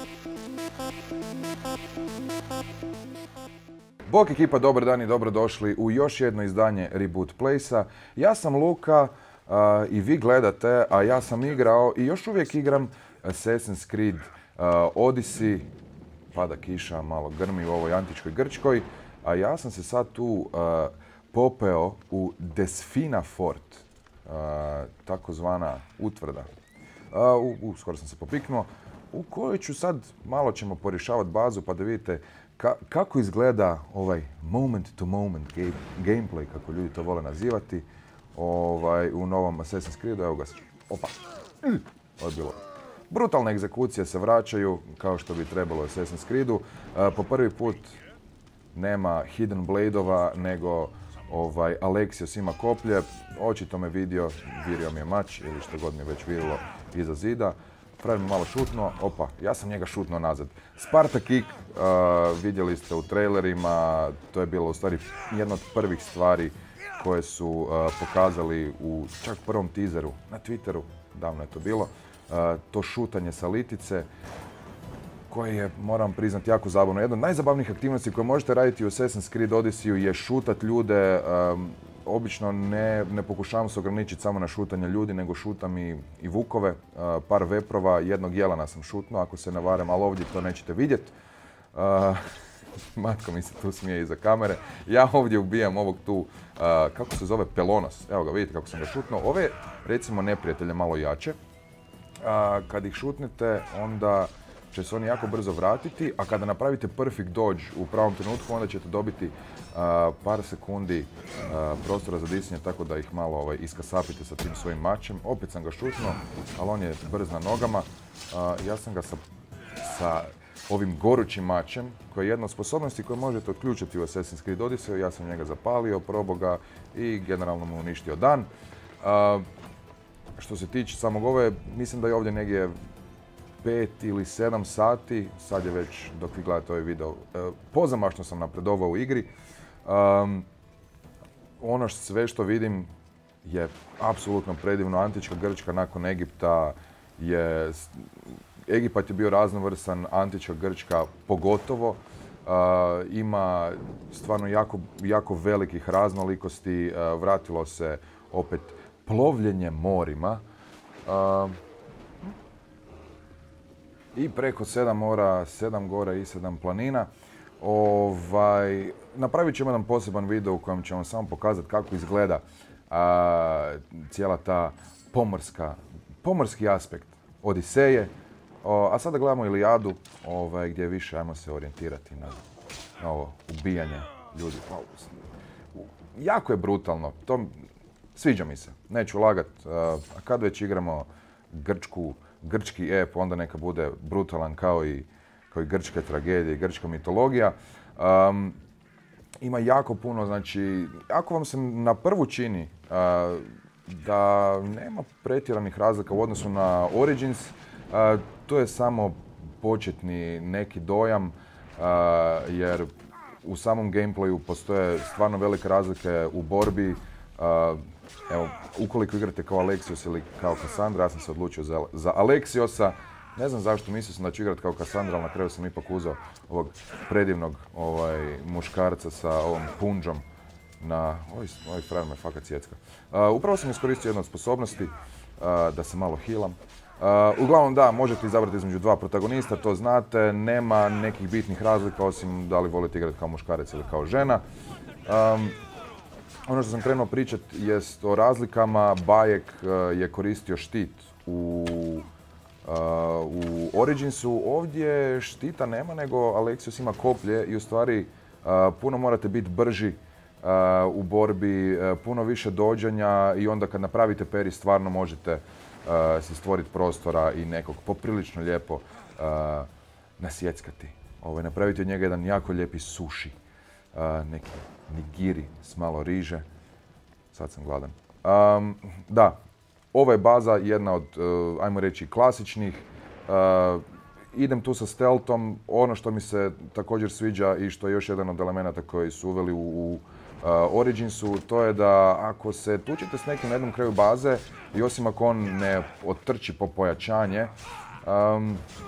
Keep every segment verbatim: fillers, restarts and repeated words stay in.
Bok ekipa, dobar dan i dobrodošli u još jedno izdanje Reboot Place-a. Ja sam Luka uh, i vi gledate, a ja sam igrao i još uvijek igram Assassin's Creed uh, Odyssey. Pada kiša, malo grmi u ovoj antičkoj Grčkoj. A ja sam se sad tu uh, popeo u Desfina Fort, uh, takozvana utvrda. Uh, u, u, skoro sam se popiknuo. U kojoj ću sad, malo ćemo porješavati bazu pa da vidite ka, kako izgleda ovaj moment to moment game, gameplay, kako ljudi to vole nazivati, ovaj, u novom Assassin's Creedu. Evo ga, opa, ovo je bilo. Brutalne egzekucije se vraćaju, kao što bi trebalo u Assassin's Creedu. Uh, po prvi put nema Hidden Bladeova, nego ovaj, Alexios ima koplje. Očito me vidio, virio mi je mač ili što god mi je već virilo iza zida. Frajer me malo šutnuo, opa, ja sam njega šutnuo nazad. Sparta Kick, uh, vidjeli ste u trailerima, to je bilo u stvari jedna od prvih stvari koje su uh, pokazali u čak prvom teaseru na Twitteru, davno je to bilo. Uh, to šutanje sa litice, koje je, moram priznati, jako zabavno. Jedna od najzabavnijih aktivnosti koje možete raditi u Assassin's Creed Odysseyu je šutat ljude. Um, obično ne, ne pokušavam se ograničiti samo na šutanje ljudi, nego šutam i, i vukove. Uh, par veprova, jednog jelena sam šutnuo, ako se ne varam, ali ovdje to nećete vidjeti. Uh, Matko mi se tu smije iza kamere. Ja ovdje ubijam ovog tu, uh, kako se zove, Pelonos. Evo ga, vidite kako sam ga šutnuo. Ove, recimo, neprijatelje malo jače. Uh, kad ih šutnete, onda će se oni jako brzo vratiti, a kada napravite perfect dodge u pravom trenutku, onda ćete dobiti uh, par sekundi uh, prostora za disanje, tako da ih malo ovaj, iskasapite sa tim svojim mačem. Opet sam ga šutnuo, ali on je brz na nogama. Uh, ja sam ga sa, sa ovim gorućim mačem, koji je jedna od sposobnosti koje možete otključiti u Assassin's Creed Odyssey. Ja sam njega zapalio, probao ga i generalno mu uništio dan. Uh, što se tiče samog ove, mislim da je ovdje negdje pet ili sedam sati, sad je već, dok vi gledate ovaj video, pozamašno sam napredovao u igri. Um, ono što, sve što vidim je apsolutno predivno. Antička Grčka nakon Egipta je, Egipat je bio raznovrsan, antička Grčka pogotovo. Uh, ima stvarno jako, jako velikih raznolikosti, uh, vratilo se opet plovljenje morima. Uh, I preko sedam mora, sedam gora i sedam planina. Ovaj, napravit ćemo jedan poseban video u kojem ćemo samo pokazati kako izgleda a, cijela ta pomorska, pomorski aspekt Odiseje. O, a sada gledamo Ilijadu, ovaj, gdje više ajmo se orijentirati na, na ovo ubijanje ljudi. Jako je brutalno, to sviđa mi se, neću lagat. A kad već igramo grčku grčki ep, onda neka bude brutalan kao i, kao i grčke tragedije i grčka mitologija. Um, ima jako puno, znači, ako vam se na prvu čini uh, da nema pretjeranih razlika u odnosu na Origins, uh, to je samo početni neki dojam, uh, jer u samom gameplayu postoje stvarno velike razlike u borbi. Uh, Evo, ukoliko igrate kao Alexios ili kao Cassandra, ja sam se odlučio za, za Alexiosa. Ne znam zašto, mislio sam da ću igrati kao Cassandra, ali na kraju sam ipak uzeo ovog predivnog ovaj, muškarca sa ovom punđom na... Oj, ovaj frajer me fakat sjecka. Uh, upravo sam iskoristio jednu od sposobnosti uh, da se malo healam. Uh, uglavnom da, možete izabrati između dva protagonista, to znate, nema nekih bitnih razlika osim da li volite igrati kao muškarac ili kao žena. Um, Ono što sam krenuo pričati jest o razlikama. Bayek uh, je koristio štit u, uh, u Originsu. Ovdje štita nema, nego Alexios ima koplje i u stvari uh, puno morate biti brži uh, u borbi, uh, puno više dođanja i onda kad napravite peri stvarno možete uh, si stvoriti prostora i nekog poprilično lijepo uh, nasjeckati. Ovaj, napraviti od njega jedan jako lijepi sushi. Uh, neki nigiri s malo riže. Sad sam gladan. Um, da, ova je baza jedna od, uh, ajmo reći, klasičnih. Uh, idem tu sa stealthom. Ono što mi se također sviđa i što je još jedan od elemenata koji su uveli u, u uh, Originsu, to je da ako se tučite s nekim na jednom kraju baze i osim ako on ne otrči po pojačanje, um,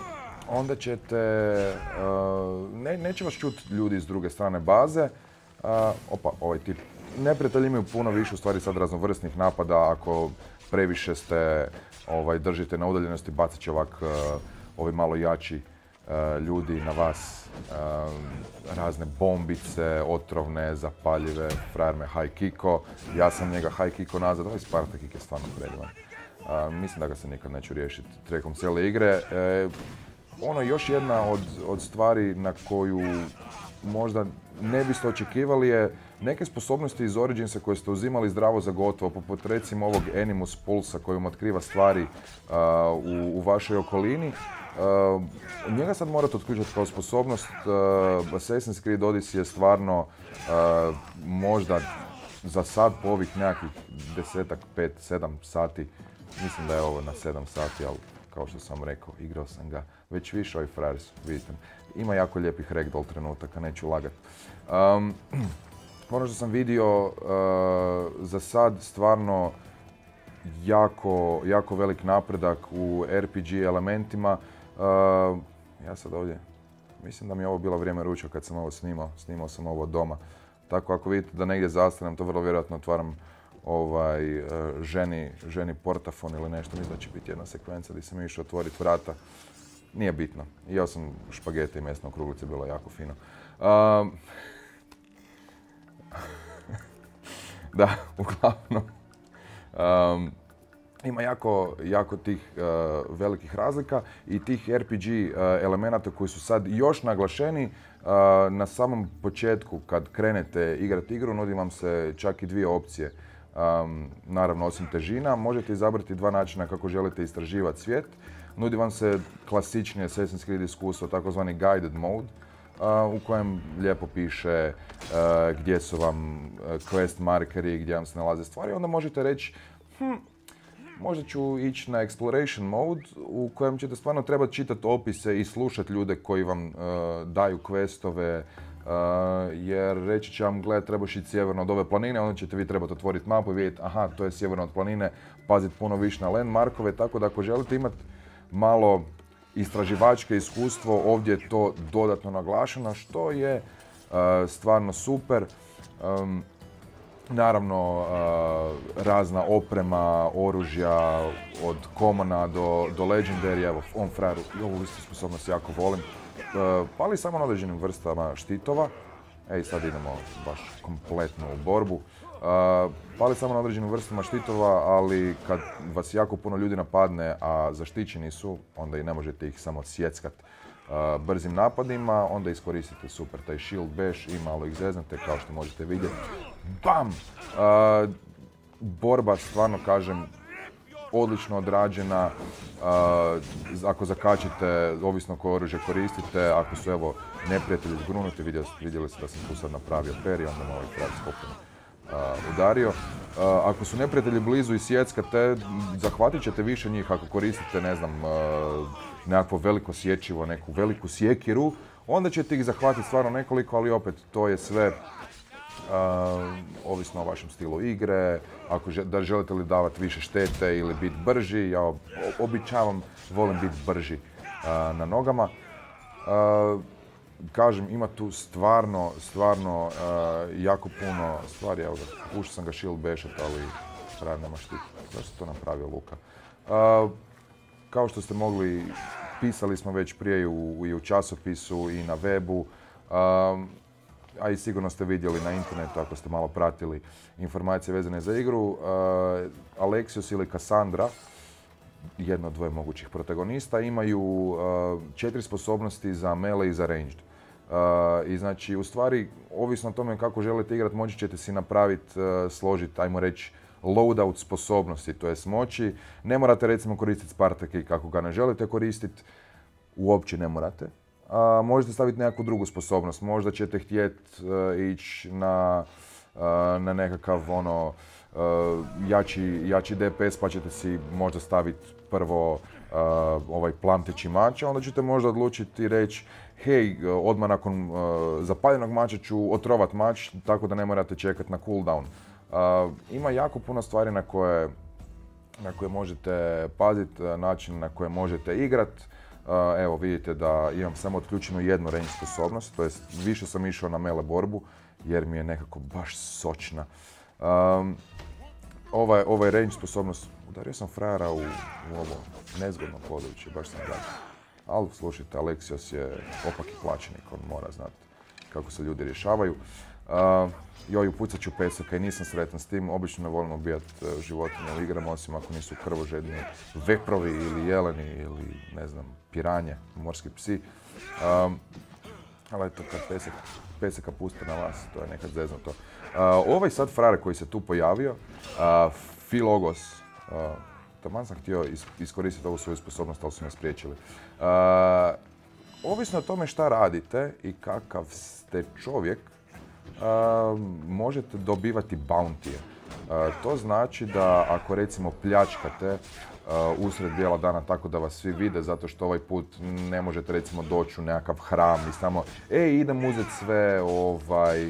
onda ćete, uh, ne, neće vas čuti ljudi s druge strane baze. Uh, opa, ovaj tip. Neprijatelji imaju puno više u stvari sad raznovrsnih napada. Ako previše ste, ovaj, držite na udaljenosti, bacit će ovak uh, ovi malo jači uh, ljudi na vas. Uh, razne bombice, otrovne, zapaljive, frajer me high kiko. Ja sam njega high kiko nazad, ovaj Sparta kick je stvarno predivan. Uh, mislim da ga se nikad neću riješiti tijekom cijele igre. E, ono još jedna od, od stvari na koju možda ne biste očekivali je neke sposobnosti iz Originsa koje ste uzimali zdravo za gotovo, poput recimo ovog Animus Pulsa koji vam otkriva stvari uh, u, u vašoj okolini. Uh, njega sad morate otključati kao sposobnost. Uh, Assassin's Creed Odyssey je stvarno uh, možda za sad po ovih nekakvih desetak, pet, sedam sati, mislim da je ovo na sedam sati, ali kao što sam rekao, igrao sam ga već više, ovaj frajer, vidite. Ima jako lijepih ragdoll trenutaka, neću lagat. Um, ono što sam vidio uh, za sad stvarno jako, jako velik napredak u R P G elementima. Uh, ja sad ovdje, mislim da mi je ovo bilo vrijeme ručka kad sam ovo snimao, snimao sam ovo doma. Tako ako vidite da negdje zastanem, to vrlo vjerojatno otvaram ovaj, uh, ženi, ženi portafon ili nešto. Mislim da će biti jedna sekvenca gdje sam išao otvoriti vrata. Nije bitno. Jeo sam špagete i mesne okruglice, bilo jako fino. Um, da, uglavnom. Um, ima jako, jako tih uh, velikih razlika i tih R P G uh, elemenata koji su sad još naglašeni. Uh, na samom početku kad krenete igrati igru nudi vam se čak i dvije opcije. Um, naravno, osim težina, možete izabrati dva načina kako želite istraživati svijet. Nudi vam se klasični Assassin's Creed iskustvo, takozvani guided mode, uh, u kojem lijepo piše uh, gdje su vam uh, quest markeri, gdje vam se nalaze stvari. Onda možete reći, hm, možda ću ići na exploration mode, u kojem ćete stvarno trebati čitati opise i slušati ljude koji vam uh, daju questove, Uh, jer reći će vam, gled, trebaš ići sjeverno od ove planine, onda ćete vi trebati otvoriti mapu i vidjeti, aha, to je sjeverno od planine, paziti puno više na landmarkove, tako da ako želite imati malo istraživačke iskustvo, ovdje je to dodatno naglašeno, što je uh, stvarno super. Um, naravno, uh, razna oprema, oružja, od Commona do, do Legendary, evo, on frajeru, i ovu istu sposobnost jako volim. Uh, pali samo na određenim vrstama štitova. Ej, sad idemo baš kompletno u borbu. Uh, pali samo na određenim vrstama štitova, ali kad vas jako puno ljudi napadne, a zaštićeni su, onda i ne možete ih samo sjeckat uh, brzim napadima, onda iskoristite super taj shield bash i malo ih zeznete, kao što možete vidjeti. Bam! Uh, borba, stvarno kažem, odlično odrađena. Uh, ako zakačite, ovisno koje oružje koristite, ako su evo neprijatelji zgrunuti, vidjeli, vidjeli ste da sam tu sad napravio peri, onda me ovaj pravi skopno uh, udario. Uh, ako su neprijatelji blizu i sjeckate, zahvatit ćete više njih ako koristite, ne znam, uh, nekakvo veliko sječivo, neku veliku sjekiru, onda ćete ih zahvatiti stvarno nekoliko, ali opet to je sve Uh, ovisno o vašem stilu igre, ako že, da želite li davati više štete ili biti brži, ja običavam, volim biti brži uh, na nogama. Uh, kažem, ima tu stvarno, stvarno uh, jako puno stvari, evo ga, pušao sam ga shield bashat, ali pravi nema štit. Zašto je to napravio Luka? Uh, kao što ste mogli, pisali smo već prije i u, i u časopisu i na webu, uh, a i sigurno ste vidjeli na internetu ako ste malo pratili informacije vezane za igru. Uh, Alexios ili Cassandra, jedno od dvoje mogućih protagonista, imaju uh, četiri sposobnosti za melee i za ranged. Uh, I znači, u stvari, ovisno o tome kako želite igrati, moći ćete si napraviti, uh, složiti, ajmo reći, loadout sposobnosti, to jest moći. Ne morate recimo koristiti Sparta kick kako ga ne želite koristiti, uopće ne morate. Uh, možete staviti nekakvu drugu sposobnost, možda ćete htjeti uh, ići na, uh, na nekakav ono, uh, jači, jači D P S, pa ćete si možda staviti prvo uh, ovaj plamteći mač, a onda ćete možda odlučiti i reći hej, odmah nakon uh, zapaljenog mača ću otrovat mač, tako da ne morate čekati na cooldown. Uh, ima jako puno stvari na koje, na koje možete paziti, način na koje možete igrati. Evo vidite da imam samo otključenu jednu range sposobnost, to jest više sam išao na melee borbu jer mi je nekako baš sočna. Um, ovaj, ovaj range sposobnost, udario sam frajera u, u ovo nezgodno područje, baš sam gledao. Ali slušajte, Aleksios je opaki plaćenik, on mora znati kako se ljudi rješavaju. Uh, joj, upucat ću pesaka i nisam sretan s tim, obično ne volim ubijati uh, životinje u igrama, osim ako nisu krvožedni veprovi ili jeleni ili ne znam, piranje, morski psi. Um, ali eto, kad pesak, pesaka puste na vas, to je nekad zeznuto. Uh, ovaj sad frajer koji se tu pojavio, uh, Filogos, uh, taman sam htio is- iskoristiti ovu svoju sposobnost, ali su me spriječili. Uh, ovisno o tome šta radite i kakav ste čovjek, Uh, možete dobivati bounty. Uh, to znači da ako recimo pljačkate uh, usred bijela dana tako da vas svi vide, zato što ovaj put ne možete recimo doći u nekakav hram i samo ej, idem uzeti sve ovaj, uh,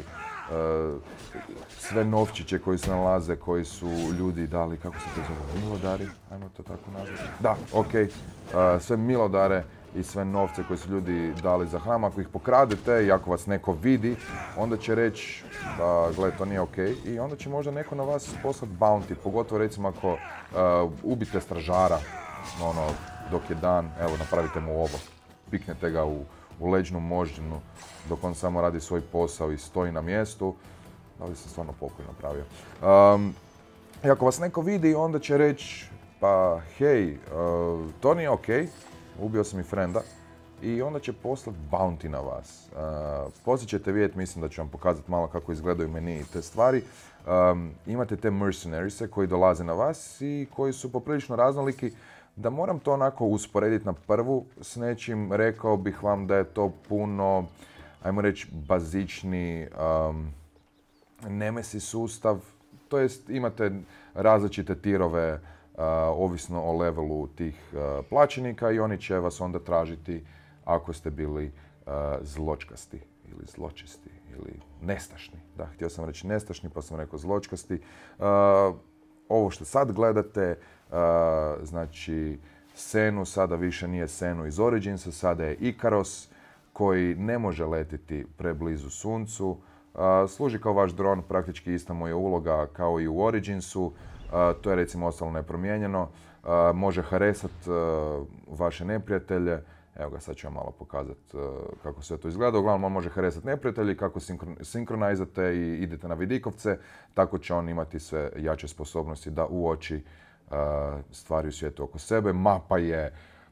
sve novčiće koji se nalaze, koji su ljudi dali, kako se to zove, milodari, ajmo to tako nazvati. Da, ok, uh, sve milodare i sve novce koje su ljudi dali za hram. Ako ih pokradete i ako vas neko vidi, onda će reći da gle, to nije ok i onda će možda neko na vas poslati bounty, pogotovo recimo ako uh, ubite stražara, ono, dok je dan, evo napravite mu ovo, piknete ga u, u leđnu moždinu dok on samo radi svoj posao i stoji na mjestu, da li sam stvarno pokoj napravio. Um, I ako vas neko vidi, onda će reći pa hej, uh, to nije ok, ubio sam i frenda i onda će poslati bounty na vas. Uh, poslije ćete vidjeti, mislim da ću vam pokazati malo kako izgledaju meni i te stvari. Um, imate te mercenaries koji dolaze na vas i koji su poprilično raznoliki. Da moram to onako usporediti na prvu s nečim, rekao bih vam da je to puno, ajmo reći, bazični um, Nemesis sustav. To jest imate različite tirove Uh, ovisno o levelu tih uh, plaćenika i oni će vas onda tražiti ako ste bili uh, zločkasti ili zločesti ili nestašni. Da, htio sam reći nestašni pa sam rekao zločkasti. Uh, ovo što sad gledate, uh, znači Senu sada više nije Senu iz Originsa, sada je Ikaros koji ne može letiti preblizu suncu. Uh, služi kao vaš dron, praktički ista mu je uloga kao i u Originsu. Uh, to je recimo ostalo nepromijenjeno. Uh, može haresat uh, vaše neprijatelje. Evo ga, sad ću vam malo pokazati uh, kako sve to izgleda. Uglavnom, on može haresat neprijatelji, kako sinkron- sinkronizate i idete na vidikovce, tako će on imati sve jače sposobnosti da uoči uh, stvari u svijetu oko sebe. Mapa je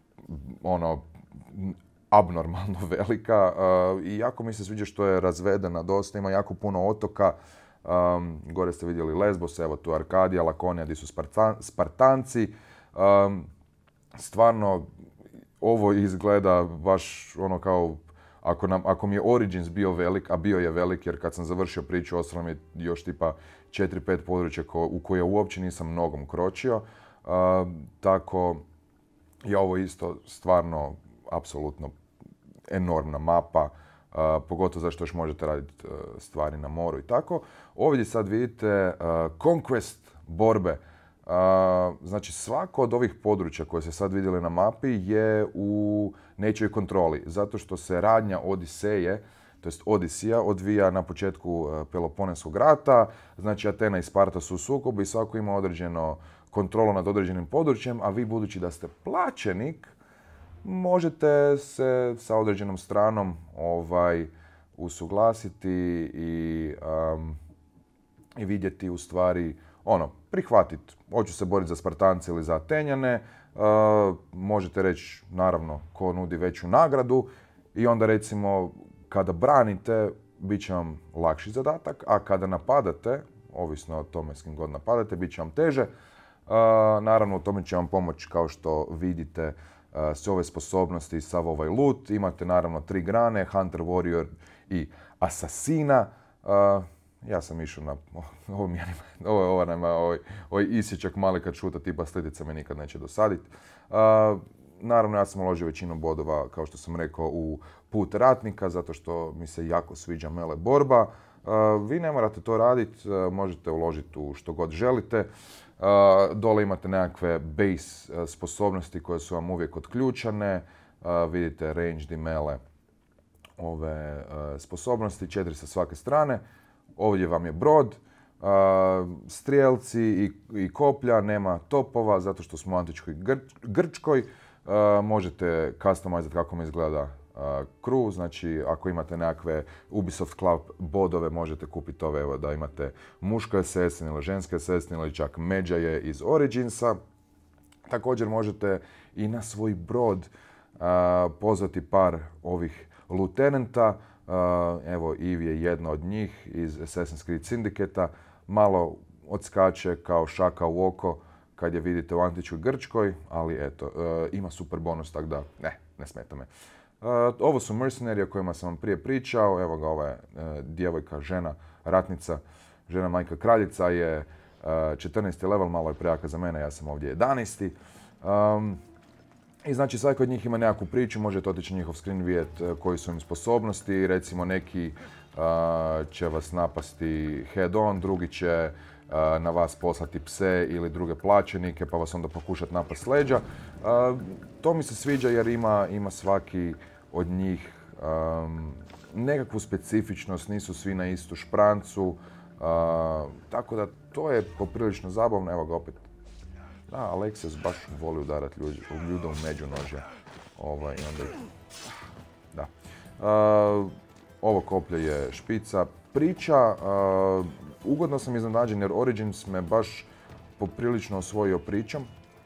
ono abnormalno velika uh, i jako mi se sviđa što je razvedena dosta, ima jako puno otoka. Um, gore ste vidjeli Lesbos, evo tu Arkadija, Lakonija, gdje su Spartan, Spartanci. Um, stvarno, ovo izgleda baš ono kao, ako, nam, ako mi je Origins bio velik, a bio je velik jer kad sam završio priču, ostalo mi je još tipa četiri pet područja ko, u koje uopće nisam nogom kročio. Uh, tako je ovo isto stvarno, apsolutno enormna mapa. Uh, pogotovo zašto još možete raditi uh, stvari na moru i tako. Ovdje sad vidite uh, Conquest borbe. Uh, znači svako od ovih područja koje ste sad vidjeli na mapi je u nečijoj kontroli, zato što se radnja Odiseje, to jest Odisija, odvija na početku uh, Peloponeskog rata. Znači Atena i Sparta su u sukobu i svako ima određeno kontrolu nad određenim područjem, a vi budući da ste plaćenik, možete se sa određenom stranom ovaj, usuglasiti i, um, i vidjeti u stvari, ono, prihvatiti. Hoću se boriti za Spartance ili za Atenjane. Uh, možete reći, naravno, ko nudi veću nagradu i onda recimo kada branite, bit će vam lakši zadatak, a kada napadate, ovisno o tome s kim god napadate, bit će vam teže. Uh, naravno, u tome će vam pomoći, kao što vidite, Uh, sve ove sposobnosti i sav ovaj loot. Imate naravno tri grane, Hunter, Warrior i Asasina. Uh, ja sam išao na ovo mi je, ovo, ovo, nema, ovaj, ovaj isječak mali kad šuta tipa slitica me nikad neće dosaditi. Uh, naravno ja sam uložio većinu bodova, kao što sam rekao, u put ratnika, zato što mi se jako sviđa melee borba. Uh, vi ne morate to raditi, uh, možete uložiti u što god želite. Uh, dole imate nekakve base uh, sposobnosti koje su vam uvijek otključane. vidite range dimele ove sposobnosti, četiri sa svake strane. Ovdje vam je brod, strijelci i, i koplja, nema topova zato što smo u antičkoj Grčkoj. Možete customizati kako mi izgleda crew, znači ako imate nekakve Ubisoft Club bodove možete kupiti ove, evo da imate muško assassin ili ženske assassin ili čak međaje iz Originsa. Također možete i na svoj brod a, pozvati par ovih lutenenta. A, evo Eve je jedna od njih iz Assassin's Creed Syndicate-a. Malo odskače kao šaka u oko kad je vidite u antičkoj Grčkoj, ali eto, a, ima super bonus, tako da ne, ne smeta me. Uh, ovo su mercenari o kojima sam vam prije pričao. Evo ga, ova je uh, djevojka, žena, ratnica, žena majka kraljica je uh, četrnaesti level, malo je prejaka za mene, ja sam ovdje jedanaesti. Um, I znači svaki od njih ima nekakvu priču, možete otići na njihov screen vidjeti uh, koji su im sposobnosti. Recimo neki uh, će vas napasti head on, drugi će uh, na vas poslati pse ili druge plaćenike pa vas onda pokušati napast s leđa. Uh, to mi se sviđa jer ima, ima svaki od njih um, nekakvu specifičnost, nisu svi na istu šprancu, uh, tako da to je poprilično zabavno. Evo ga opet. Da, Alexios baš voli udarati ljude u međunožje. Ovaj, onda... Da. Uh, ovo koplje je špica. Priča, uh, ugodno sam iznenađen jer Origins me baš poprilično osvojio pričom.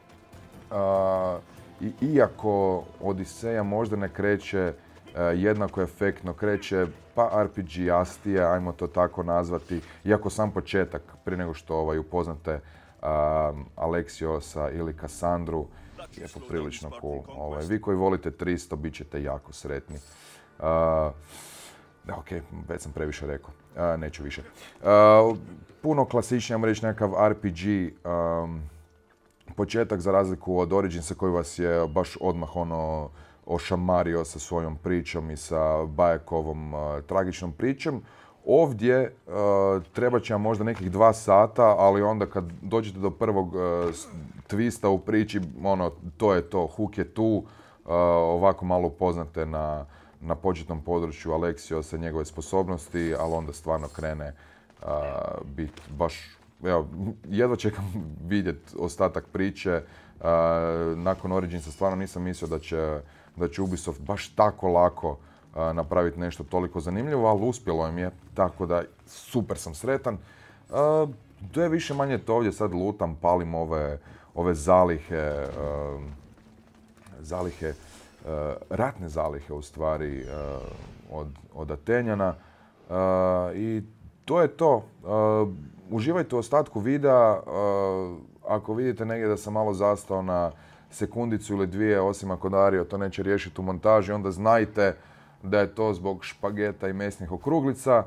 Uh, I iako Odiseja možda ne kreće uh, jednako efektno, kreće pa R P G-astije, ajmo to tako nazvati, iako sam početak, prije nego što ovaj, upoznate uh, Alexiosa ili Cassandru, je poprilično cool. Ovaj, vi koji volite tristo, bit ćete jako sretni. Uh, da, ok, već sam previše rekao, uh, neću više. Uh, puno klasičnije, ajmo reći, nekakav R P G, um, početak za razliku od Originsa koji vas je baš odmah ono ošamario sa svojom pričom i sa Bajakovom uh, tragičnom pričom. Ovdje uh, treba će vam možda nekih dva sata, ali onda kad dođete do prvog uh, twista u priči, ono, to je to, hook je tu, uh, ovako malo upoznate na, na početnom području Alexiosa i njegove sposobnosti, ali onda stvarno krene uh, biti baš... Evo, jedva čekam vidjeti ostatak priče. Uh, nakon Originsa stvarno nisam mislio da će, da će Ubisoft baš tako lako uh, napraviti nešto toliko zanimljivo, ali uspjelo im je, tako da super sam sretan. Uh, to je više manje to ovdje sad lutam, palim ove, ove zalihe, uh, zalihe, uh, ratne zalihe u stvari uh, od, od Atenjana uh, i to je to. Uh, Uživajte u ostatku videa. Uh, ako vidite negdje da sam malo zastao na sekundicu ili dvije, osim ako Dario to neće riješiti u montaži, onda znajte da je to zbog špageta i mesnih okruglica.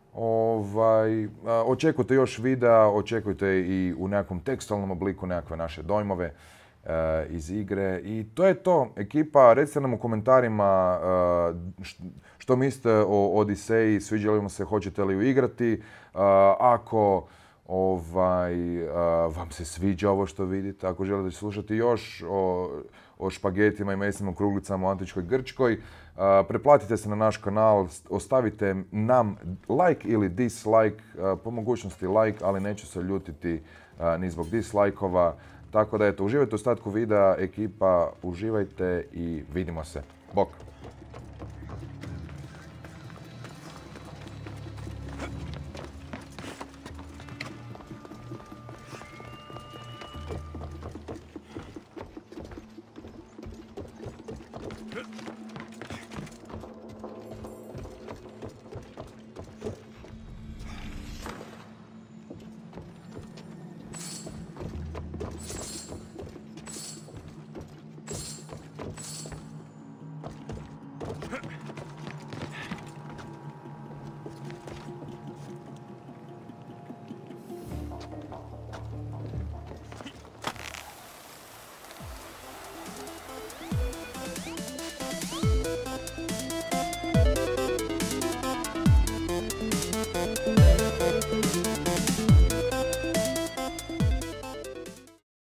Ovaj, uh, očekujte još videa, očekujte i u nekakvom tekstualnom obliku nekakve naše dojmove uh, iz igre. I to je to. Ekipa, recite nam u komentarima uh, što mislite o Odiseji, sviđa li vam se, hoćete li ju igrati. Uh, ako ovaj, uh, vam se sviđa ovo što vidite, ako želite slušati još o, o špagetima i mesnim okruglicama u antičkoj Grčkoj, uh, preplatite se na naš kanal, ostavite nam like ili dislike, uh, po mogućnosti like, ali neću se ljutiti uh, ni zbog dislike-ova. Tako da eto, uživajte u ostatku videa, ekipa, uživajte i vidimo se. Bok!